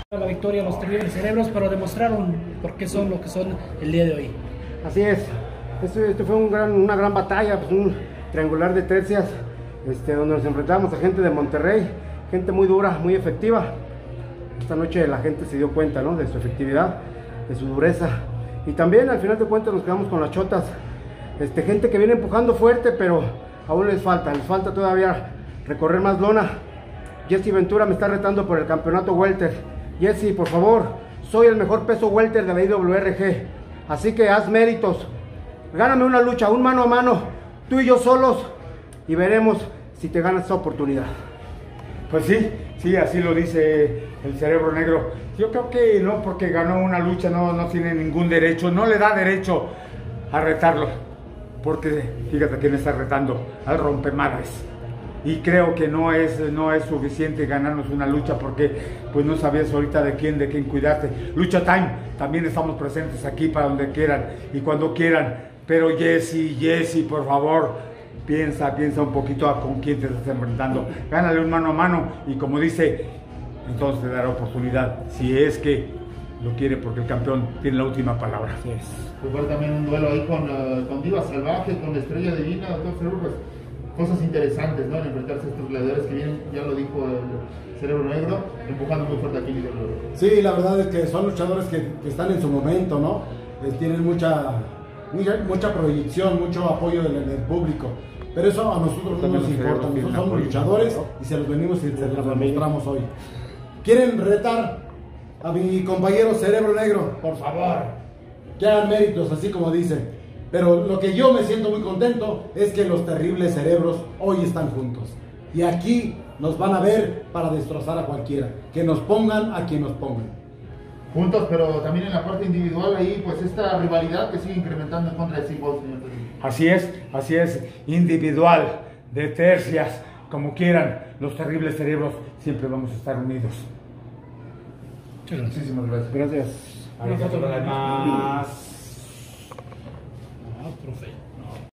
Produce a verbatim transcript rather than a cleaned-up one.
La victoria a los terribles cerebros, pero demostraron por qué son lo que son el día de hoy. Así es, esto, esto fue un gran, una gran batalla, pues un triangular de tercias, este, donde nos enfrentamos a gente de Monterrey, gente muy dura, muy efectiva. Esta noche la gente se dio cuenta, ¿no?, de su efectividad, de su dureza, y también al final de cuentas nos quedamos con las chotas, este, gente que viene empujando fuerte, pero aún les falta, les falta todavía recorrer más lona. Jesse Ventura me está retando por el campeonato welter. Jesse, por favor, soy el mejor peso welter de la I W R G, así que haz méritos, gáname una lucha, un mano a mano, tú y yo solos, y veremos si te ganas esa oportunidad. Pues sí, sí, así lo dice el Cerebro Negro. Yo creo que no, porque ganó una lucha, no, no tiene ningún derecho, no le da derecho a retarlo, porque fíjate a quién está retando, al rompemadres. Y creo que no es, no es suficiente ganarnos una lucha, porque pues no sabías ahorita de quién, de quién cuidarte. Lucha Time, también estamos presentes aquí para donde quieran y cuando quieran. Pero Jesse, Jesse, por favor, piensa, piensa un poquito a con quién te estás enfrentando. Gánale un mano a mano y como dice, entonces te dará oportunidad, si es que lo quiere, porque el campeón tiene la última palabra. Así es. Fue también un duelo ahí con, uh, con Diva Salvaje, con la Estrella Divina, doctor Cerebro, pues, cosas interesantes, ¿no?, en enfrentarse a estos gladiadores que vienen, ya lo dijo el Cerebro Negro, empujando muy fuerte aquí. Sí, la verdad es que son luchadores que, que están en su momento, ¿no? Eh, tienen mucha, mucha, mucha proyección, mucho apoyo del, del público, pero eso a nosotros no nos importa. Nosotros somos luchadores y se los venimos y se los demostramos hoy. ¿Quieren retar a mi compañero Cerebro Negro? Por favor, que hagan méritos, así como dicen. Pero lo que yo me siento muy contento es que los terribles cerebros hoy están juntos. Y aquí nos van a ver para destrozar a cualquiera. Que nos pongan a quien nos pongan. Juntos, pero también en la parte individual ahí, pues esta rivalidad que sigue incrementando en contra de Steve Austin. Así es, así es, individual, de tercias, como quieran, los terribles cerebros siempre vamos a estar unidos. Muchas gracias. Muchísimas gracias. Gracias. Arigatou gozaimasu. Ah, profe.